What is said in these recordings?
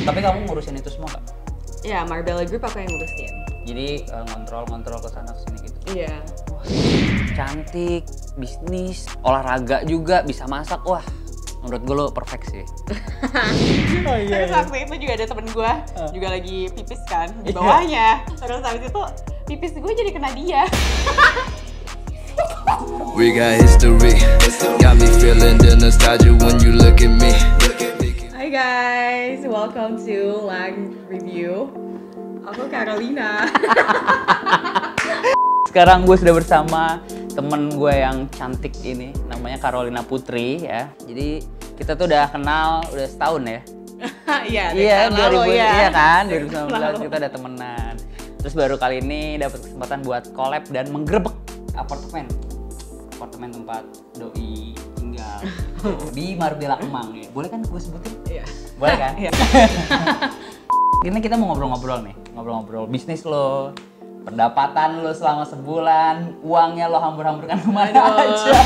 Tapi kamu ngurusin itu semua nggak? Ya, Marbella Group aku yang ngurusin. Jadi ngontrol ke sana sini gitu. Iya. Wah, cantik, bisnis, olahraga juga, bisa masak. Wah, menurut gue lo perfect sih. Oh, iya, terus waktu itu juga ada temen gue juga lagi pipis kan di bawahnya. Terus habis itu pipis gue jadi kena dia. We got history, got me feeling the nostalgia when you look at me. Hi guys, welcome to Lag Review. Aku Carolina. Sekarang gue sudah bersama temen gue yang cantik ini, namanya Carolina Putri ya. Jadi kita tuh udah kenal udah setahun ya. Iya, 2000 ya. Iya kan, 2019 kita udah temenan. Terus baru kali ini dapat kesempatan buat collab dan menggerebek apartemen tempat doi tinggal di Marbella Kemang ya. Boleh kan gue sebutin? Iya. Boleh kan? Iya. Ini kita mau ngobrol-ngobrol nih, ngobrol-ngobrol bisnis lo, pendapatan lo selama sebulan, uangnya lo hambur-hamburkan kemana aja.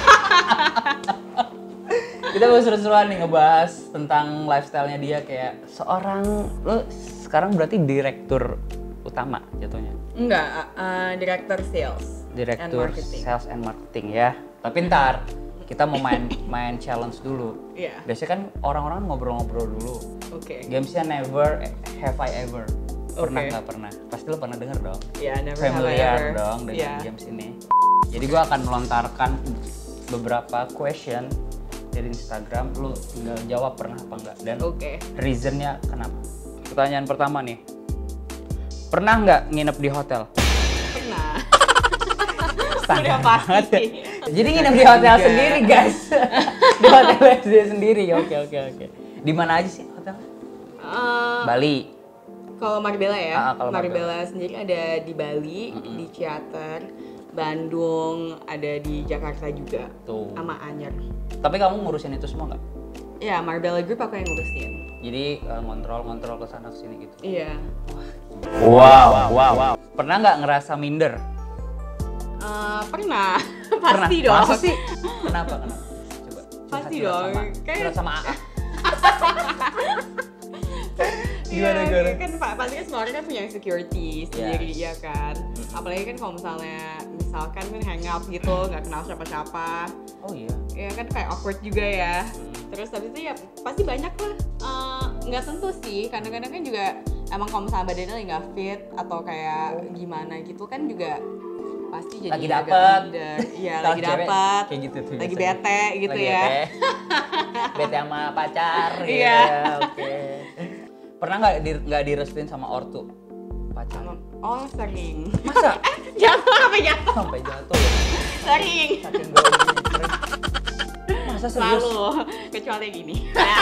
Kita mau seru-seruan nih ngebahas tentang lifestyle-nya dia, kayak seorang, lo sekarang berarti direktur utama jatuhnya? Enggak, direktur sales. Direktur sales and marketing ya. Tapi ntar kita mau main challenge dulu. Iya. Biasanya kan orang-orang ngobrol-ngobrol dulu. Oke. Gamesnya never have I ever. Pernah Oke. nggak pernah? Pasti lo pernah denger dong. Iya, never have I Familiar ever. dong dengan Iya. games ini. Jadi gua akan melontarkan beberapa question dari Instagram. Lo tinggal jawab pernah apa enggak dan Oke. reasonnya kenapa. Pertanyaan pertama nih. Pernah nggak nginep di hotel? Pernah. Standar Udah pasti banget ya. sih. Jadi nginep di hotel sendiri guys. Di hotel dia sendiri. Oke. Di mana aja sih hotel? Bali. Kalau Marbella ya, Kalau Marbella sendiri ada di Bali, di Ciater, Bandung, ada di Jakarta juga, Tuh. sama Anyer. Tapi kamu ngurusin itu semua nggak? Ya, Marbella Group aku yang ngurusin. Jadi ngontrol ke sana sini gitu. Iya. Wow. Pernah nggak ngerasa minder? Pernah. Pasti dong. Masa sih? Kenapa? Coba. Pasti curhat dong. Curhat sama AA. Iya, Gimana? kan pasti kan semua orang kan punya insecurity sendiri ya kan. Apalagi kan kalau misalkan kan hangout gitu, nggak kenal siapa-siapa. Oh iya. Ya kan kayak awkward juga ya. Terus habis itu ya pasti banyak lah. Nggak tentu sih, kadang-kadang kan juga emang kalau misalnya badannya lagi nggak fit atau kayak gimana gitu kan juga pasti jadi Lagi agak dapet. minder. Iya, Kalau lagi cewek dapat. kayak gitu tuh Lagi biasanya. bete gitu Lagi ya. Bete sama pacar. Iya. Ya, oke. Pernah nggak direstuin sama ortu pacar? Oh, sering. Masa? Jatuh sampai jatuh. Sampai jatuh ya? Sering. Saking gue sering. Masa serius? Selalu, kecuali gini.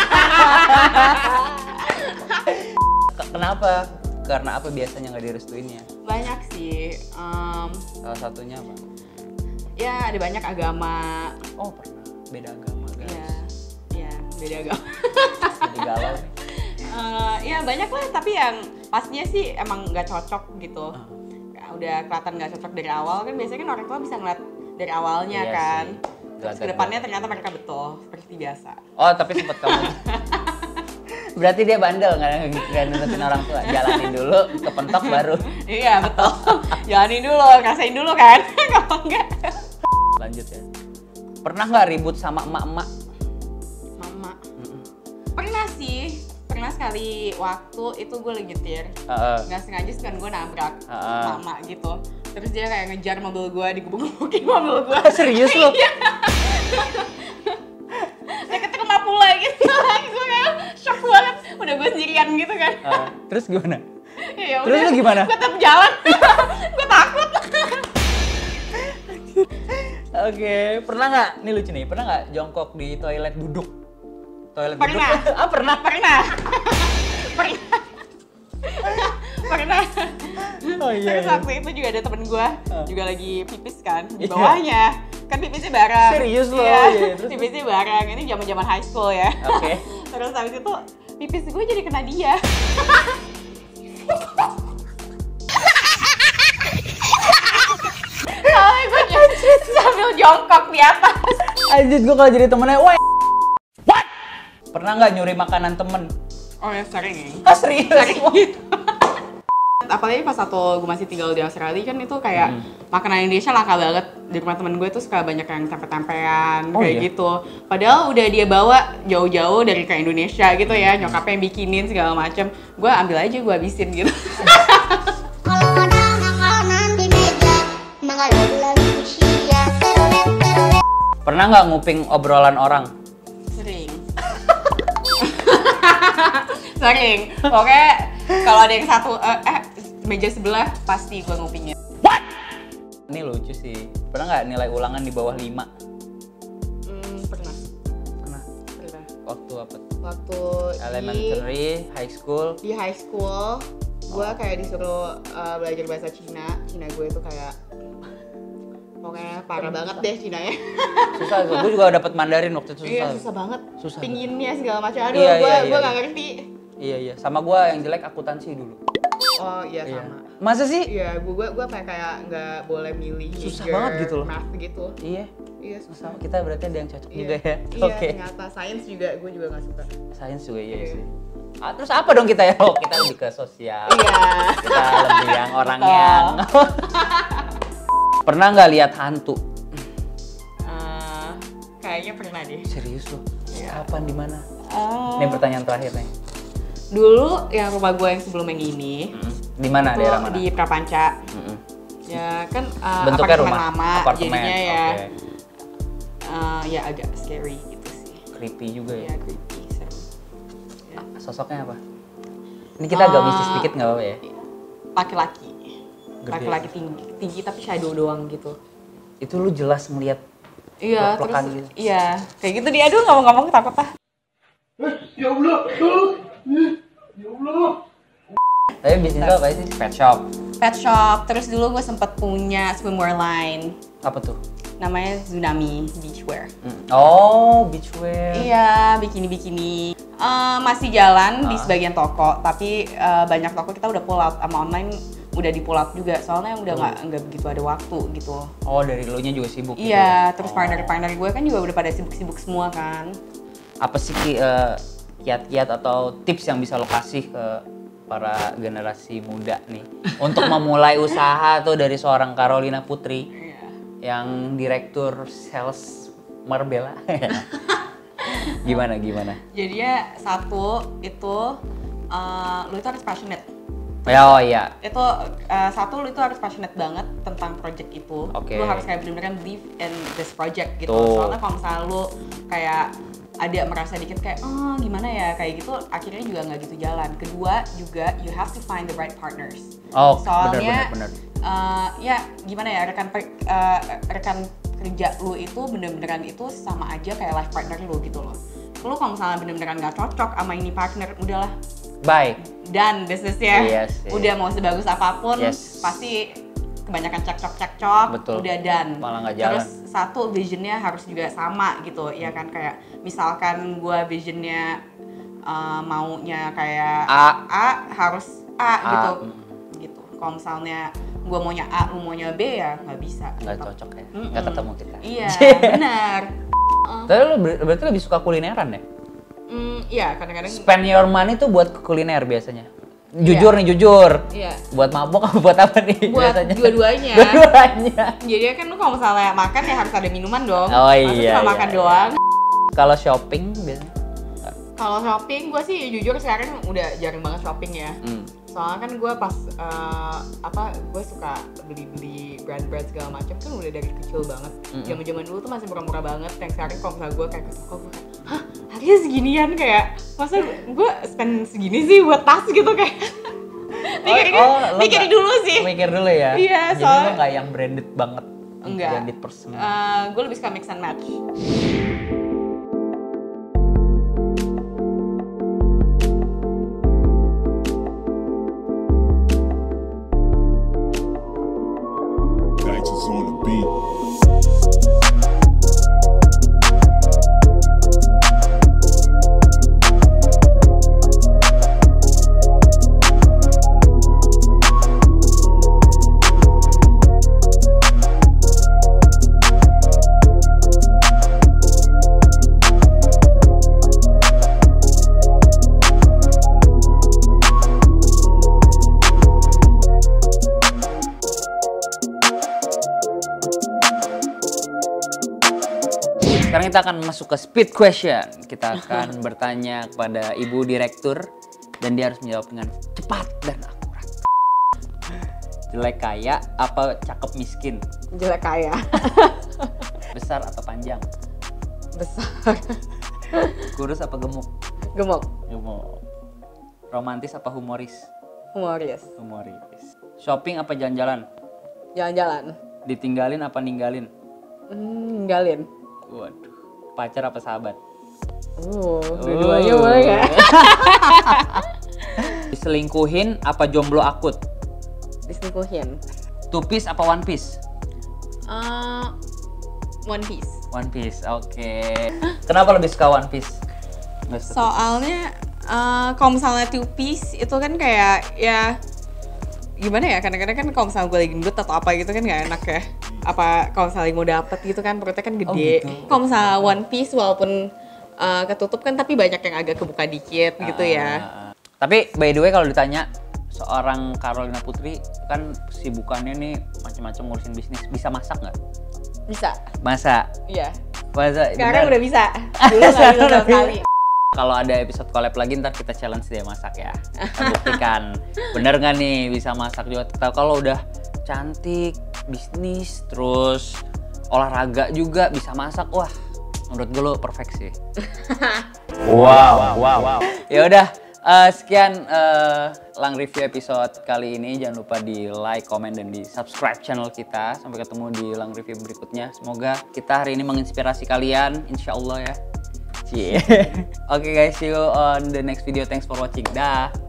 Kenapa? Karena apa biasanya nggak direstuinnya? Banyak sih. Salah satunya apa? Ya ada banyak agama. Oh pernah, beda agama guys. Iya, beda agama. Jadi galau nih. Ya banyak lah, tapi yang pastinya sih emang nggak cocok gitu. Udah kelihatan nggak cocok dari awal kan, biasanya kan orang tua bisa ngeliat dari awalnya Iya kan. sih. Terus kedepannya ternyata mereka betul seperti biasa. Oh tapi sempet kamu. Berarti dia bandel nggak nurutin orang tua. Jalanin dulu, kepentok baru. Iya betul. Jalanin dulu, rasain dulu kan. Kalau enggak. Lanjut ya. Pernah nggak ribut sama emak-emak? Mama. Pernah sih. Pernah sekali waktu itu gue lagi nyetir. Nggak sengaja sih kan gue nabrak mama gitu. Terus dia kayak ngejar mobil gue, digebuk-gebukin mobil gue. Serius lo? Deket rumah pula gitu. Gue kayak shock banget. Udah gue sendirian gitu kan. Terus gimana? Ya Terus lu gimana? Gue tetap jalan. Gue takut. Oke, pernah nggak? Ini lucu nih. Pernah nggak jongkok di toilet duduk? Toilet Pernah. duduk? Ah pernah. Pernah. Pernah. Oh iya. Terus waktu itu juga ada temen gue juga lagi pipis kan di Iya. bawahnya. Kan pipisnya bareng. Serius lo? Iya. Iya, terus? Pipisnya bareng. Ini zaman-zaman high school ya. Oke. Terus habis itu pipis gue jadi kena dia. Soalnya gue sambil jongkok di atas. Anjir gue kalau jadi temennya, wah. What? Pernah nggak nyuri makanan temen? Oh ya sering. Serius? Apalagi pas gue masih tinggal di Australia kan itu kayak makanan Indonesia langka banget. Di rumah temen gue tuh suka banyak yang tempe-tempean gitu. Padahal udah dia bawa jauh-jauh dari ke Indonesia gitu ya, nyokapnya yang bikinin segala macem. Gue ambil aja, gue habisin gitu. Pernah nggak nguping obrolan orang? Sering. Sering. Pokoknya kalau ada yang satu meja sebelah pasti gue ngupingnya. What? Ini lucu sih. Pernah nggak nilai ulangan di bawah 5? Pernah. Pernah. Waktu apa? Waktu elementary, high school. Di high school, gue kayak disuruh belajar bahasa Cina. Cina gue itu kayak pokoknya parah banget deh Cinanya. Susah, gue juga dapat Mandarin waktu itu susah. Iya, susah banget. Susah. Pinginnya segala macam. Aduh, gue nggak ngerti. Iya. Sama gue yang jelek akuntansi dulu. Oh iya sama. Masa sih? Iya, gue kayak nggak boleh milih. Susah banget gitu loh. Math gitu. Iya susah. Kita berarti ada yang cocok juga ya. Iya, ternyata sains juga gue juga nggak suka. Sains juga iya sih. Terus apa dong kita ya? Oh, kita lebih ke sosial. Iya. Kita lebih yang orang yang. Pernah nggak lihat hantu? Kayaknya pernah deh. Serius loh? Kapan, di mana? Ini pertanyaan terakhir nih. Dulu yang rumah gue yang sebelum yang ini. Di mana, daerah mana? Di Prapanca. Ya kan bentuknya apartemen rumah lama, apartemen. jadinya ya ya agak scary gitu sih. Creepy juga ya? Ya creepy, seru. Ya. Sosoknya apa? Ini kita agak mistis dikit nggak apa-apa ya? Laki-laki. Gede. Laki-laki tinggi tapi shadow doang gitu. Itu lu jelas ngeliat Iya, plek-plekan terus gitu. iya, kayak gitu dia. Aduh, ngomong-ngomong takut ah. Ya Allah. Ya Allah. Tapi bisnis apa sih? Pet shop. Pet shop. Terus dulu gue sempet punya swimwear line. Apa tuh? Namanya Tsunami Beachwear. Oh, beachwear. Iya, bikini-bikini. Masih jalan di sebagian toko, tapi banyak toko kita udah pull out, sama online udah di pull out juga. Soalnya udah nggak begitu ada waktu gitu. Oh, dari lo nya juga sibuk. Iya, gitu ya? terus partner gue kan juga udah pada sibuk-sibuk semua kan. Apa sih kiat-kiat atau tips yang bisa lo kasih ke para generasi muda nih untuk memulai usaha tuh dari seorang Carolina Putri yang direktur sales Marbella? Gimana? Jadi ya satu itu lo itu harus passionate. Oh iya. Itu satu lu itu harus passionate banget tentang project itu. Lu harus kayak bener-bener believe in this project gitu. Soalnya kalau misalnya lu kayak ada merasa dikit kayak gimana ya kayak gitu, akhirnya juga nggak gitu jalan. Kedua juga you have to find the right partners. Soalnya bener. Ya gimana ya rekan kerja lu itu bener-beneran itu sama aja kayak life partner lu gitu loh. Lu kalau misalnya bener-beneran nggak cocok sama ini partner, udahlah. Bye. Dan bisnisnya udah mau sebagus apapun pasti kebanyakan cekcok udah dan malah nggak jalan. Terus satu visionnya harus juga sama gitu ya kan, kayak misalkan gue visionnya maunya kayak A harus A. gitu. Kalau misalnya gue maunya A, lu maunya B ya nggak bisa. Nggak cocok ya, nggak ketemu kita. Iya benar. Tapi lu berarti lebih suka kulineran ya? Iya, kadang-kadang spend your money tuh buat kuliner biasanya. Jujur nih, jujur. Iya. Buat mabuk apa buat apa nih buat biasanya? Dua-duanya. Jadi kan lu kalau misalnya makan ya harus ada minuman dong. Oh iya. Cuma makan doang. Kalau shopping biasanya? Kalau shopping gue sih jujur sekarang udah jarang banget shopping ya. Soalnya kan gue pas gue suka beli brand segala macam kan udah dari kecil banget. Zaman dulu tuh masih murah-murah banget. Yang sekarang kalau misalnya gue kayak ke toko gue kayak, hah harganya seginian, kayak masa gue spend segini sih buat tas gitu kayak. Mikir dulu sih. Mikir dulu ya. Iya, jadi lo nggak yang branded banget. Enggak. Branded person. Gue lebih suka mix and match. On the beat. kita akan masuk ke speed question. Kita akan bertanya kepada Ibu Direktur dan dia harus menjawab dengan cepat dan akurat. Jelek kaya apa cakep miskin? Jelek kaya. Besar atau panjang? Besar. Kurus apa gemuk? Gemuk. Gemuk. Romantis apa humoris? Humoris. Humoris. Shopping apa jalan-jalan? Jalan-jalan. Ditinggalin apa ninggalin? Ninggalin. Waduh. Pacar apa sahabat? Dua-duanya boleh ya? Diselingkuhin apa jomblo akut? Diselingkuhin. Two piece apa one piece? One Piece. One Piece, oke. Kenapa lebih suka One Piece? Soalnya kalau misalnya Two Piece itu kan kayak ya gimana ya, kadang-kadang kan kalau misalnya gue lagi gendut atau apa gitu kan nggak enak ya. Apa kalau misalnya mau dapet gitu kan perutnya kan gede. Gitu. Kalau misalnya One Piece walaupun ketutup kan tapi banyak yang agak kebuka dikit gitu ya. Tapi by the way kalau ditanya seorang Carolina Putri kan sibukannya nih macam-macam ngurusin bisnis, bisa masak nggak? Bisa. Masak. Iya. Masak. Sekarang udah bisa. Dulu nggak bisa sama sekali. Kalau ada episode collab lagi ntar kita challenge dia masak ya. Kita buktikan bener nggak nih bisa masak juga. Kalau udah cantik, bisnis, terus olahraga juga bisa masak, wah menurut gue lo perfect sih. Wow. Ya udah. Sekian Lang Review episode kali ini. Jangan lupa di like, comment, dan di subscribe channel kita. Sampai ketemu di Lang Review berikutnya. Semoga kita hari ini menginspirasi kalian, insya Allah ya. Oke guys, see you on the next video. Thanks for watching. Dah.